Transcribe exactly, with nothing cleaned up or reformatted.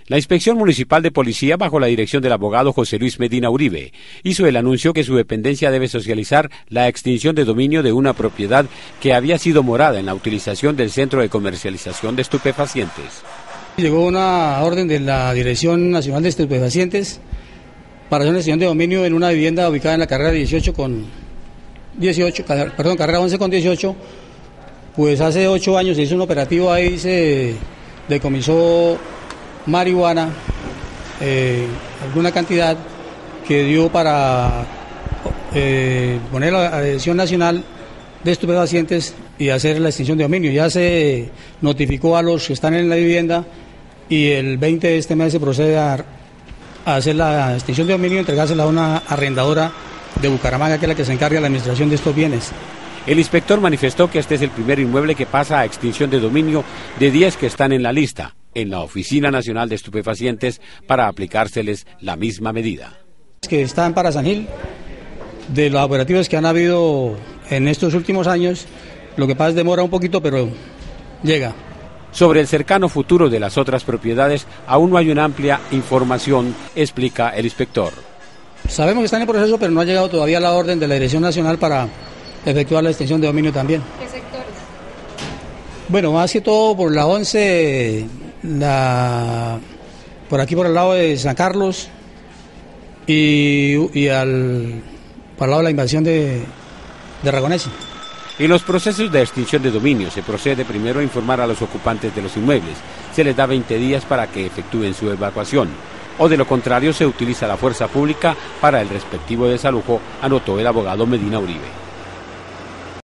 La Inspección Municipal de Policía, bajo la dirección del abogado José Luis Medina Uribe, hizo el anuncio que su dependencia debe socializar la extinción de dominio de una propiedad que había sido morada en la utilización del Centro de Comercialización de Estupefacientes. Llegó una orden de la Dirección Nacional de Estupefacientes para hacer una extinción de dominio en una vivienda ubicada en la carrera dieciocho con dieciocho, perdón, carrera once con dieciocho. Pues hace ocho años se hizo un operativo ahí, se decomisó marihuana, eh, alguna cantidad que dio para eh, poner la Dirección Nacional de Estupefacientes y hacer la extinción de dominio. Ya se notificó a los que están en la vivienda y el veinte de este mes se procede a, a hacer la extinción de dominio y entregársela a una arrendadora de Bucaramanga, que es la que se encarga de la administración de estos bienes. El inspector manifestó que este es el primer inmueble que pasa a extinción de dominio de diez que están en la lista, en la Oficina Nacional de Estupefacientes, para aplicárseles la misma medida. Que están para San Gil, de los operativos que han habido en estos últimos años, lo que pasa es demora un poquito, pero llega. Sobre el cercano futuro de las otras propiedades, aún no hay una amplia información, explica el inspector. Sabemos que están en proceso, pero no ha llegado todavía la orden de la Dirección Nacional para efectuar la extinción de dominio también. ¿Qué sectores? Bueno, más que todo por la once, la, por aquí por el lado de San Carlos y, y al, por el lado de la invasión de, de Ragonesi. En los procesos de extinción de dominio se procede primero a informar a los ocupantes de los inmuebles. Se les da veinte días para que efectúen su evacuación, o de lo contrario se utiliza la fuerza pública para el respectivo desalojo, anotó el abogado Medina Uribe.